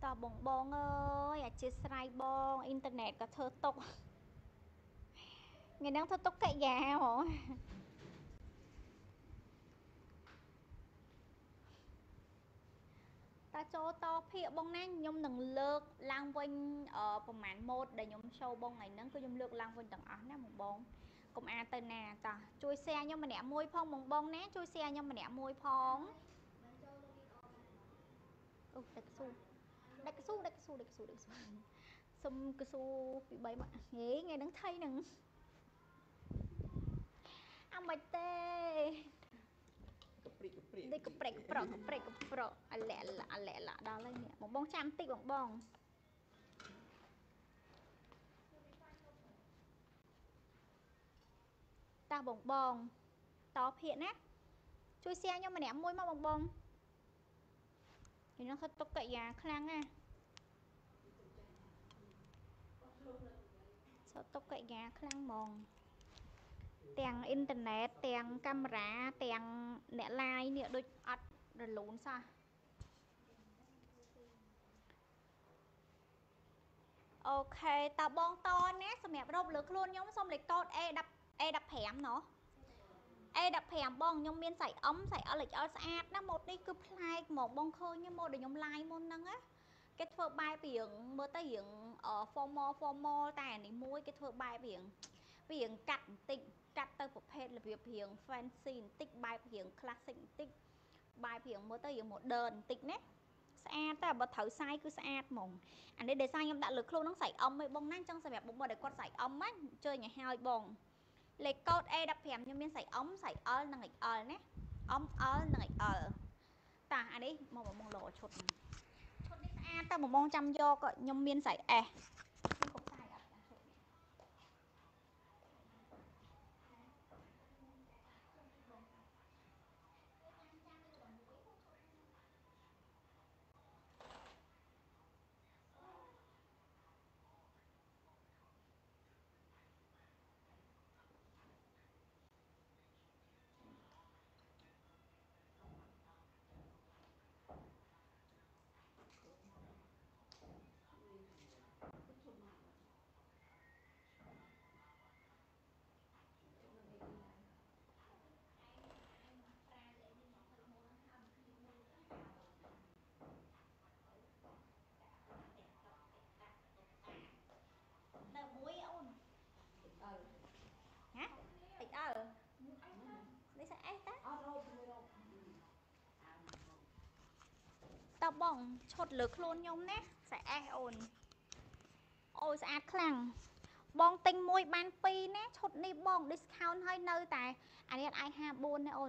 តបងបងអើយអាជាស្រ័យបងអ៊ីនធឺណិតក៏ធ្វើຕົកថ្ងៃហ្នឹងធ្វើຕົកកិយាហ្មងតើចូលតភាកបងណាខ្ញុំនឹងលើកឡើងវិញប្រហែលម៉ូតដែលខ្ញុំ show បងថ្ងៃហ្នឹងគឺខ្ញុំលើកឡើងវិញទាំងអស់ណាបងកុំអាទៅណាតោះជួយ share ខ្ញុំម្នាក់មួយផងបងណាជួយ share ខ្ញុំម្នាក់មួយផងអូដាច់កស៊ូសុំកស៊ូពី3មកហេថ្ងៃហ្នឹងថៃហ្នឹងអាមិនទេនេះកប្រេកប្រកអាលែឡាដល់ហើយនេះបងចាំតិចបងតោះបងតភាកណាជួយ share ខ្ញុំម្នាក់មួយមកបងខ្ញុំធ្វើទុកកិយាខ្លាំងណាសតុកកិយាខ្លាំងហ្មងទាំងអ៊ីនធឺណិតទាំងកាមេរ៉ាទាំងអ្នក live នេះដូចអត់រលូនសោះអូខេតើបងតណាសម្រាប់រកលើខ្លួនខ្ញុំសុំលេខកូដ A15 ណោះ A15 បងខ្ញុំមានសាច់អ៊ំសាច់ LHL ស្អាតណាម៉ូតនេះគឺប្លែកហ្មងបងឃើញម៉ូតដែលខ្ញុំ live មុនហ្នឹងណាគេធ្វើបែបរៀងមើលទៅរៀង formal តែអានេះមួយគេធ្វើបែបរៀងកាត់បន្តិចកាត់ទៅប្រភេទរបៀបរៀង fancy បន្តិចបែបរៀង classic បន្តិចបែបរៀងមើលទៅរៀង modern បន្តិចណាស្អាតតែបើត្រូវសាយគឺស្អាតហ្មងអានេះដែលសាយខ្ញុំដាក់លើខ្លួនហ្នឹងសាច់អ៊ំឯងបងណាអញ្ចឹងសម្រាប់បងដែលគាត់សាច់អ៊ំណាអញ្ជើញឲ្យហើយបងលេខកូដ A15 ខ្ញុំមានសាច់អ៊ំសាច់ L និង XL ណាអ៊ំ L និង XL តាអានេះមកបងលោឈុតនេះស្អាតតែបងចាំយកខ្ញុំមានសាច់ S ខ្ញុំសាយអត់ឈុតនៅមួយអូនហ៎ XL នេះសាច់ S តាអត់រោបមួយរោបតើបងឈុតលើខ្លួនខ្ញុំណាសាច់ S អូនអូយស្អាតខ្លាំងបងទិញមួយបាន2ណាឈុតនេះបង discount ឲ្យនៅតែអានេះអាច54ណាអូន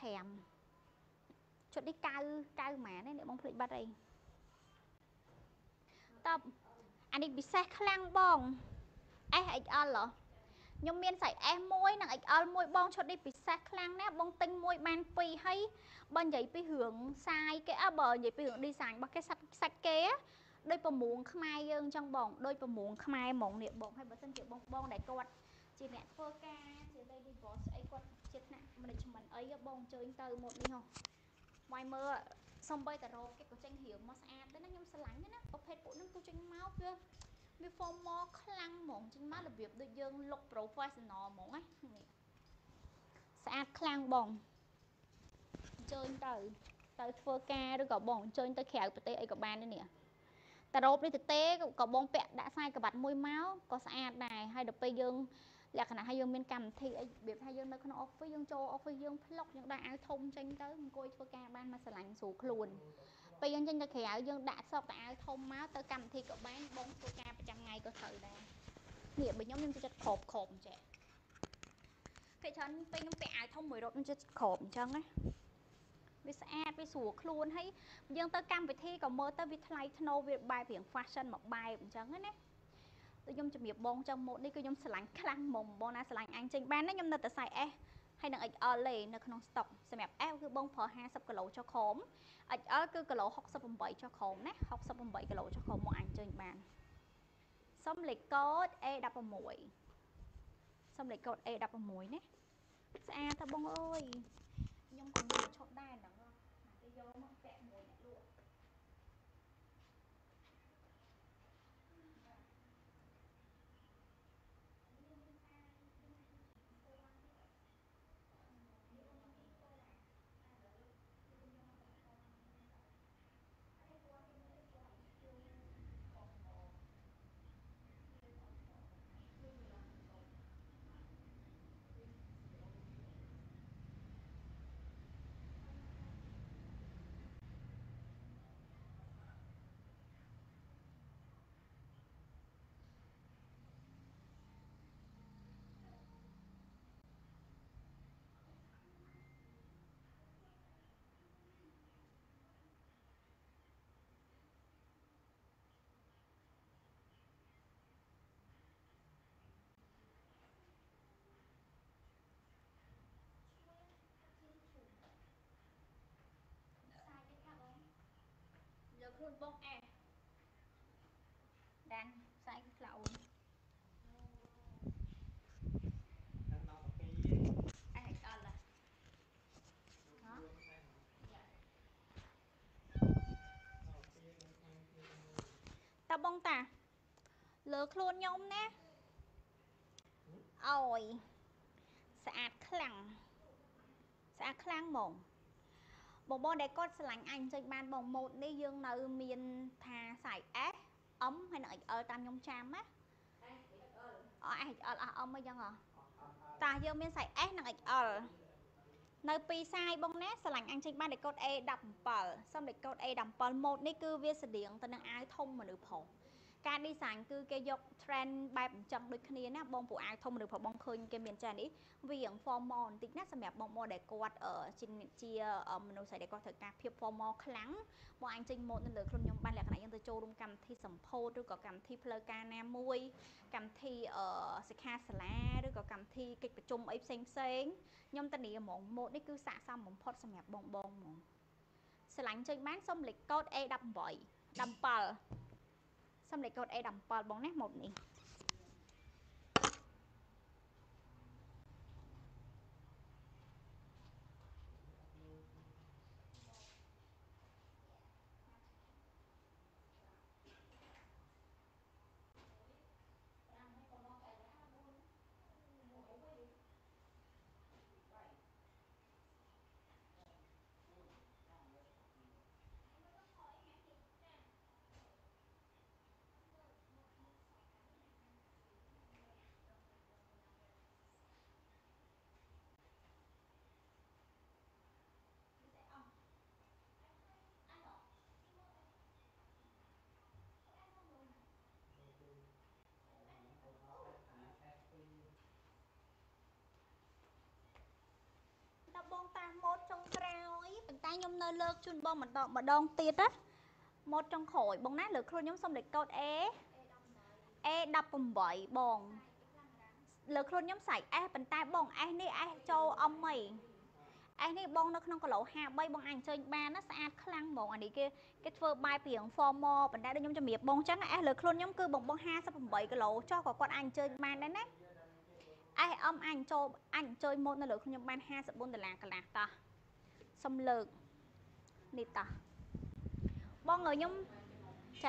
65ឈុតនេះ9ម៉ាននេះបងភ្លេចបាត់អីតើអានេះពិសេសខ្លាំងបង SXL ហ៎ខ្ញុំមានសាច់ S មួយនិង XL មួយបងឈុតនេះពិសេសខ្លាំងណាស់បងទិញមួយបាន2ហើយបើនិយាយពីរឿងសាយគេបើនិយាយពីរឿង design របស់គេសាច់គេដូចប្រមួងខ្មែរយើងអញ្ចឹងបងដូចប្រមួងខ្មែរហ្មងនេះបងហើយបើសិនជាបងដែលគាត់ជាអ្នកធ្វើការជា lady boss អីគាត់ជាថ្នាក់ management អីបងអញ្ជើញទៅម៉ូតនេះហ៎វាយមើលសំបីតារ៉ូគេក៏ចេញរៀងមកស្អាតដែរណាខ្ញុំស្រឡាញ់ណាប្រភេទពួកហ្នឹងគឺចេញមកវា formal ខ្លាំងហ្មងចេញមករបៀបដូចយើង look professional ហ្មងណានេះស្អាតខ្លាំងបងអញ្ជើញទៅធ្វើការឬក៏បងអញ្ជើញទៅក្រៅប្រទេសអីក៏បានដែរនេះតារ៉ូបនេះទេក៏បងពាក់ដាក់ខ្សែក្បាត់មួយមកក៏ស្អាតដែរហើយដល់ពេលយើងលក្ខណៈឲ្យយើងមានកម្មវិធីអីរបៀបថាយើងនៅក្នុង office យើងចូល office យើងផ្លុកយើងដាក់អាវធំចេញទៅអង្គុយធ្វើការបានមកស្រឡាញ់ស្រួលខ្លួនពេលយើងចេញទៅក្រៅយើងដាក់សក់តាអាវធំមកទៅកម្មវិធីក៏បានបងធ្វើការប្រចាំថ្ងៃក៏ត្រូវដែរនេះបើខ្ញុំចិត្តក្របអញ្ចឹងពេលច្រើនពេលខ្ញុំពាក់អាវធំមួយរត់ខ្ញុំចិត្តក្របអញ្ចឹងណាវាស្អាតវាស្រួលខ្លួនហើយយើងទៅកម្មវិធីក៏មើលទៅវាថ្លៃថ្នូរវាបែបរៀង fashion មួយបែបអញ្ចឹងណាដូចខ្ញុំជំរាបបងចឹងម៉ូតនេះគឺខ្ញុំស្រឡាញ់ខ្លាំងហ្មងបងណាស្រឡាញ់អញចេញបានណាខ្ញុំនៅតែសាយ S ហើយនឹង XL លេនៅក្នុង stock សម្រាប់ S គឺបងប្រើ50គីឡូចុះក្រោម XL គឺគីឡូ68ចុះក្រោមណា68គីឡូចុះក្រោមមកអញចេញបានសុំលេខកូដ A16 សុំលេខកូដ A16 ណាស្អាតតែបងអើយខ្ញុំក៏មានឈុតដែរហ្នឹងគេយកមកពាក់មួយអ្នកលក់ខ្លួនបងអែដានផ្សាយខ្លៅ đang đọc cái aiអត់ឡាតើបងតាលើខ្លួនខ្ញុំណាអើយស្អាតខ្លាំងហ្មងបងដែលគាត់ស្រឡាញ់អញចេញបានបងម៉ូតនេះយើងនៅមានថាសាយ S M ហើយនឹង XL តាមខ្ញុំចាំណាXL អស់ M អីចឹងហ៎តាយើងមានសាយ S និង XL នៅពីរសាយបងណាស្រឡាញ់អញចេញបានលេខកូដ A17 សុំលេខកូដ A17 ម៉ូតនេះគឺវាស្តៀងទៅនឹងអាវធំមនុស្សប្រុសការ design គឺគេយក trend បែបអញ្ចឹងដូចគ្នាណាបងពួកអាវធំមនុស្សប្រុសបងឃើញគេមានចានេះវារៀង formal បន្តិចណាសម្រាប់បងដែលគាត់ជាមនុស្សស្រីដែលគាត់ត្រូវការភាព formal ខ្លាំងបងអញចេញម៉ូតនៅលើខ្លួនខ្ញុំបានលក្ខណៈយើងទៅចូលរួមកម្មវិធីសម្ពោធឬក៏កម្មវិធីផ្លូវការណាមួយកម្មវិធីសិក្ខាសាលាឬក៏កម្មវិធីកិច្ចប្រជុំអីផ្សេងខ្ញុំតានីហ្មងម៉ូតនេះគឺស័ក្តិសមបំផុតសម្រាប់បងហ្មងស្រឡាញ់ចេញបានសុំលេខកូដ A18 17សុំលេខកូដ A17 បងណាម៉ូតនេះតើបងតាម៉ូតចុងក្រោយប៉ុន្តែខ្ញុំនៅលើកជូនបងម្ដងទៀតណាម៉ូតចុងក្រោយបងណាលើខ្លួនខ្ញុំសុំលេខកូដ A18 បងលើខ្លួនខ្ញុំសាយ S ប៉ុន្តែបង S នេះ S ចូល M អី S នេះបងនៅក្នុងគីឡូ53បងអាចអញ្ជើញបានណាស្អាតខ្លាំងហ្មងអានេះគេធ្វើបែបរៀង formal ប៉ុន្តែដូចខ្ញុំជំរាបបងចឹង S លើខ្លួនខ្ញុំគឺបង58គីឡូចុះក៏គាត់អាចអញ្ជើញបានដែរណា SM អញចូលម៉ូតនៅលើខ្ញុំបាន$54កន្លះតោះសុំលើកនេះតោះបងខ្ញុំចា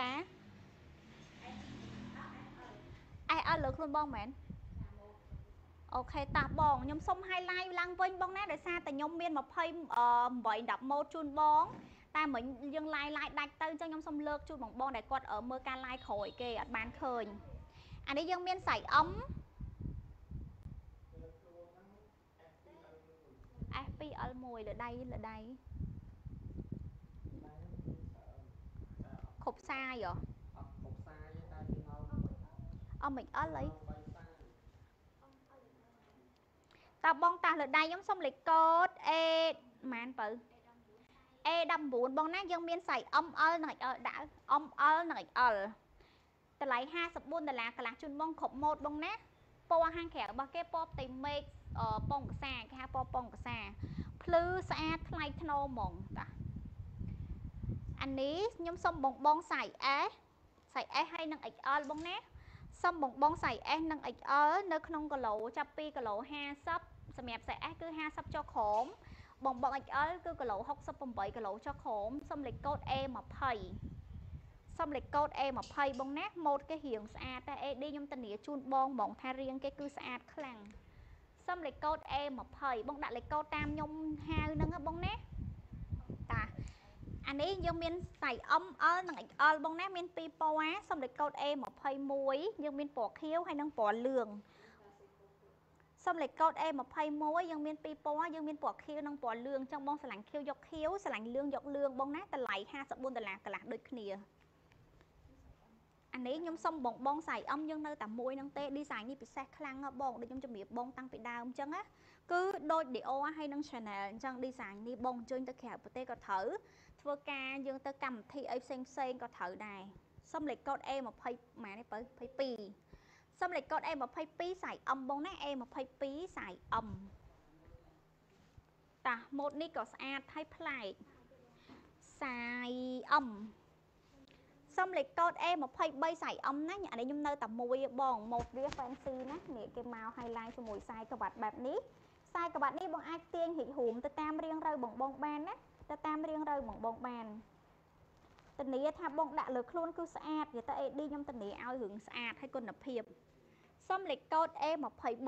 SL លើខ្លួនបងមែនអូខេតោះបងខ្ញុំសុំ highlight ឡើងវិញបងណាដោយសារតែខ្ញុំមាន28 10ម៉ូតជូនបងតែមិញយើង live ដាច់ទៅអញ្ចឹងខ្ញុំសុំលើកជូនបងដែលគាត់មើលការ live ក្រោយគេអត់បានឃើញអានេះយើងមានសាយ M F2L1 លើដៃគ្រប់សាយហ៎អត់គ្រប់សាយទេតែយើងឲ្យអមិនអល់អីតើបងតាលើដៃខ្ញុំសុំលេខកូដ A ម៉ានបើ A19 បងណាយើងមានសាយ ML និង XL ដាក់ ML និង XL តម្លៃ$54កន្លះជូនបងគ្រប់ម៉ូតបងណាពណ៌ខាងក្រៅរបស់គេពណ៌ផ្ទៃមេឃពងកសាគេហៅពណ៌ពងកសាភ្លឺស្អាតថ្លៃថ្នូរហ្មងតាអានេះខ្ញុំសុំបងសាយ S ហើយនិង XL បងណាសុំបងសាយ S និង XL នៅក្នុងគីឡូចាប់ពីគីឡូ50សម្រាប់សាយ S គឺ50ចុះក្រោមបង XL គឺគីឡូ68គីឡូចុះក្រោមសុំលេខកូដ A20 សុំលេខកូដ A20 បងណាម៉ូតគេរៀងស្អាតតែ AD ខ្ញុំធានាជូនបងហ្មងថារៀងគេគឺស្អាតខ្លាំងសុំលេខកូដ A20 បងដាក់លេខកូដតាមខ្ញុំហៅហ្នឹងបងណាតាអានេះយើងមានសាយ ML និង XL បងណាមាន2ពណ៌សុំលេខកូដ A21 យើងមានពណ៌ខៀវហើយនិងពណ៌លឿងសុំលេខកូដ A21 យើងមាន2ពណ៌យើងមានពណ៌ខៀវនិងពណ៌លឿងអញ្ចឹងបងស្រឡាញ់ខៀវយកខៀវស្រឡាញ់លឿងយកលឿងបងណាតម្លៃ$54កន្លះដូចគ្នាអានេះខ្ញុំសុំបងសាយ M យើងនៅតែមួយហ្នឹងទេ design នេះពិសេសខ្លាំងណាស់បងដូចខ្ញុំជំរាបបងតាំងពីដើមអញ្ចឹងណាគឺដូច Dior ហើយនិង Chanel អញ្ចឹង design នេះបងអញ្ជើញទៅក្រៅប្រទេសក៏ត្រូវធ្វើការយើងទៅកម្មវិធីអីផ្សេងក៏ត្រូវដែរសុំលេខកូដ A20 ម៉ានេះបើ22សុំលេខកូដ A22 សាយ M បងណា A22 សាយ M តាម៉ូតនេះក៏ស្អាតហើយប្លែកសាយ M Xong lịch code E23 xài âmណាអានេះខ្ញុំនៅតែមួយបងម៉ូតវា fancy ណានេះគេមក highlight ជាមួយខ្សែក្រវ៉ាត់បែបនេះខ្សែក្រវ៉ាត់នេះបងអាចទាញរីករួមទៅតាមរាងរៅបងបានណាទៅតាមរាងរៅបងបានធានាថាបងដាក់លើខ្លួនគឺស្អាតនិយាយទៅ AD ខ្ញុំធានាឲ្យរឿងស្អាតហើយគុណភាពសុំលេខកូដ A23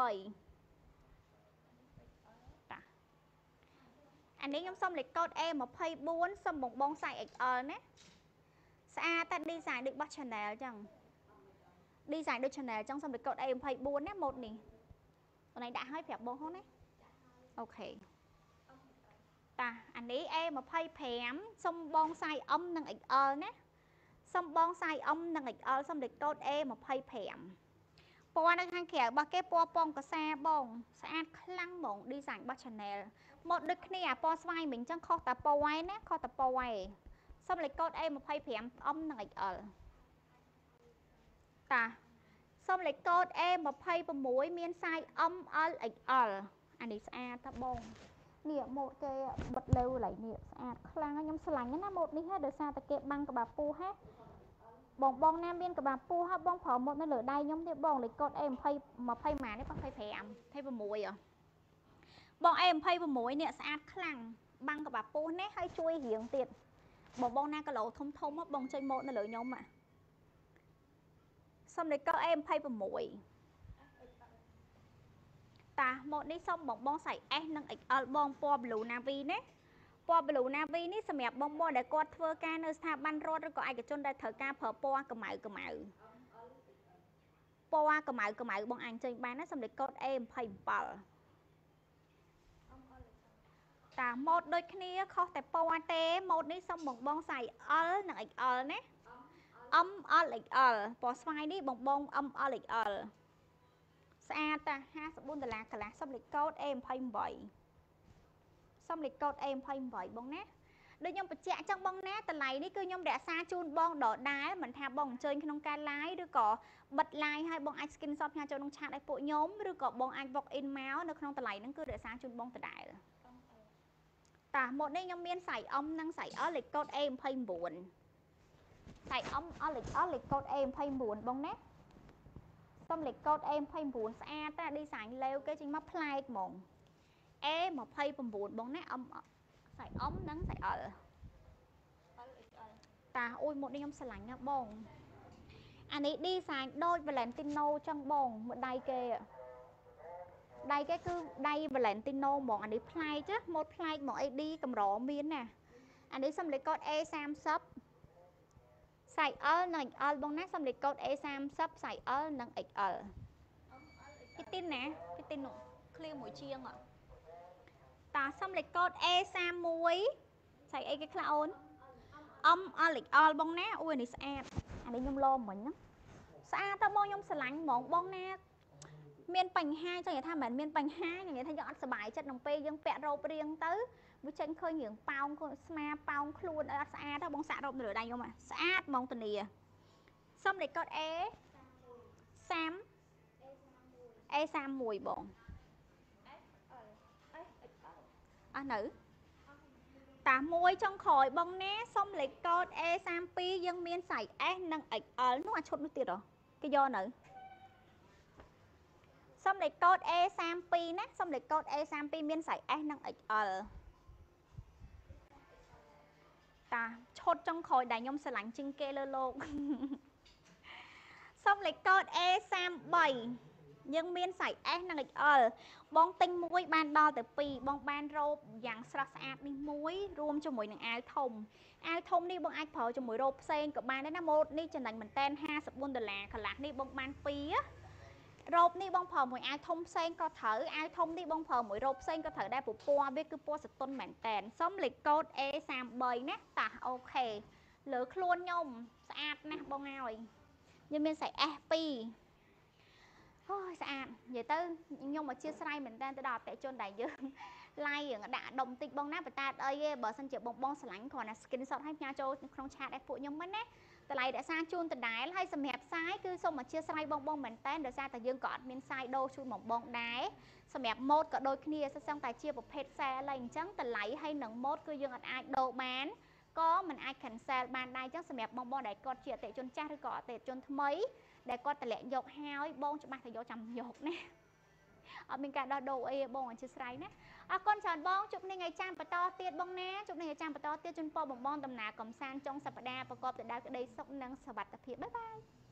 តាអានេះខ្ញុំសុំលេខកូដ A24 សុំបង size XL ណាស្អាតតែ design ដូចរបស់ Chanel ចឹង design ដូច Chanel ចឹងសុំលេខកូដ A24 ណាម៉ូតនេះបងឯងដាក់ឲ្យប្រាប់បងហ្នឹងណាអូខេតាអានេះ A25 សុំបង size M និង XL ណាសុំបង size M និង XL សុំលេខកូដ A25 ពណ៌នៅខាងក្រៅរបស់គេពណ៌ពងកសាបងស្អាតខ្លាំងហ្មង design របស់ Chanel មកដូចគ្នាអាពណ៌ស្វាយមិញចឹងខុសតែពណ៌ឯណាខុសតែពណ៌ឯងសុំលេខកូដ A25 M និង XL តាសុំលេខកូដ A26 មាន size M L XL អានេះស្អាតតាបងនេះម៉ូតគេបិទលើកន្លែងនេះស្អាតខ្លាំងខ្ញុំស្រឡាញ់ណាម៉ូតនេះហ่าដោយសារតែគេបាំងក្បាលពោះហ่าបងណាមានក្បាលពោះហ่าបងប្រើម៉ូតនៅលើដៃខ្ញុំទេបងលេខកូដ A20 20ម៉ាននេះ25 26បង A26 នេះស្អាតខ្លាំងបាំងក្បាលពោះនេះហើយជួយរៀងទៀតបងណាគីឡូធំបងចេញម៉ូតនៅលើខ្ញុំសុំលេខកូដ A26តាម៉ូតនេះសុំបង size S និង XL បងពណ៌ blue navy ណាពណ៌ blue navy នេះសម្រាប់បងដែលគាត់ធ្វើការនៅស្ថាប័នរដ្ឋឬក៏ឯកជនដែលត្រូវការប្រើពណ៌កម្ៅពណ៌កម្ៅបងអាចចេញបានណាសុំលេខកូដ A27តាម៉ូតដូចគ្នាខុសតែពណ៌ទេម៉ូតនេះសុំបង size L និង XL ណា M L XL ពណ៌ស្វាយនេះបង M L XL ស្អាតតា$54កន្លះសុំលេខកូដ A28សុំលេខកូដ A28បងណាដូចខ្ញុំបញ្ជាក់អញ្ចឹងបងណាតម្លៃនេះគឺខ្ញុំរក្សាជូនបងដដែលមិនថាបងអញ្ជើញក្នុងការ live ឬក៏បិទ live ឲ្យបងអាច screenshot ផ្ញើចូលក្នុងឆាតឲ្យពួកខ្ញុំឬក៏បងអាច walk in មកនៅក្នុងតម្លៃហ្នឹងគឺរក្សាជូនបងដដែលតាម៉ូតនេះខ្ញុំមាន size M និង size L លេខកូដ A29 size M L XL លេខកូដ A29 បងណាសុំលេខកូដ A29 ស្អាតតែ design លេវគេចេញមកប្លែកហ្មង A29 បងណា size M និង size L តាអូយម៉ូតនេះខ្ញុំស្រឡាញ់ណាបងអានេះ design ដូច Valentino ចឹងបងមួយដៃគេគឺដៃ Valentino ហ្មងអានេះប្លែកណាម៉ូតប្លែកហ្មង AD កម្រមានណាអានេះសុំលេខកូដ A30 size L និង XL បងណាសុំលេខកូដ A30 size L និង XL ពីទីនណាពីទីននោះឃ្លៀមួយជាងតាសុំលេខកូដ A31 size អីគេខ្លះអូន M L XL បងណាអូយនេះស្អាតអានេះខ្ញុំលោមិញណាស្អាតតើបងខ្ញុំស្រឡាញ់ហ្មងបងណាមានបញ្ហាចឹងនិយាយថាមិនមានបញ្ហានិយាយថាយើងអត់សុបាយចិត្តនឹងពេលយើងពាក់រ៉ូបរៀងទៅវាចេញឃើញរឿងប៉ោងស្មាប៉ោងខ្លួនអត់ស្អាតទេបងសាក់រ៉ូបនៅលើដៃខ្ញុំស្អាតហ្មងតានីសុំលេខកូដ A31 បងអស់នៅតាមួយចុងក្រោយបងណាសុំលេខកូដ A32 យើងមាន size S និង XL នោះអាឈុតនោះទៀតហ៎គេយកនៅសុំលេខកូដ A32 ណាសុំលេខកូដ A32 មាន size S និង XL តាឈុតចុងក្រោយដែលខ្ញុំស្រឡាញ់ជាងគេលើលោកសុំលេខកូដ A33 យើងមាន size S និង XL បងទិញមួយបានដល់ទៅ2បងបានរ៉ូបយ៉ាងស្រស់ស្អាតនេះមួយរួមជាមួយនឹងអាវធំនេះបងអាចប្រើជាមួយរ៉ូបផ្សេងក៏បានដែរណាម៉ូតនេះចំណេញមែនតែន$54កន្លះនេះបងបាន2រ៉ូបនេះបងប្រើមួយអាវធំផ្សេងក៏ត្រូវអាវធំនេះបងប្រើមួយរ៉ូបផ្សេងក៏ត្រូវដែរព្រោះពណ៌វាគឺពណ៌សតុនមែនតែនសុំលេខកូដ A33 ណាតាអូខេលើខ្លួនខ្ញុំស្អាតណាស់បងហើយខ្ញុំមាន size S2 អូយស្អាតនិយាយទៅខ្ញុំអធិស្ឋានមែនតើទៅដល់អតិជនដែលយើង live រឿងដាក់ដុំតិចបងណាប៉ុន្តែអីទេបើសិនជាបងស្រឡាញ់គ្រាន់តែ screenshot ឲ្យផ្ញើចូលក្នុងឆាតឲ្យពួកខ្ញុំមិនណាតម្លៃរក្សាជូនដដែលហើយសម្រាប់សាយគឺសូមអធិស្ឋានបងមែនតើដោយសារតែយើងក៏អត់មានសាយដូរជូនបងដែរសម្រាប់ម៉ូតក៏ដូចគ្នាសិស្សតែជាប្រភេទ sale អីអញ្ចឹងតម្លៃហើយនឹងម៉ូតគឺយើងអត់អាចដូរបានក៏មិនអាច cancel បានដែរអញ្ចឹងសម្រាប់បងដែលគាត់ជាអតិជនចាស់ឬក៏អតិជនថ្មីដែលគាត់តម្លាក់យកហើយបងច្បាស់តែយកចាំយកណាអត់មានការដោះដូរអីបងអធិស្ឋានណាអរគុណច្រើនបងជួបគ្នាថ្ងៃច័ន្ទបន្តទៀតបងណាជួបគ្នាថ្ងៃច័ន្ទបន្តទៀតជូនពរបងដំណើរកំសាន្តចុងសប្តាហ៍ប្រកបទៅដោយក្តីសុខនិងសុវត្ថិភាពបាយបាយ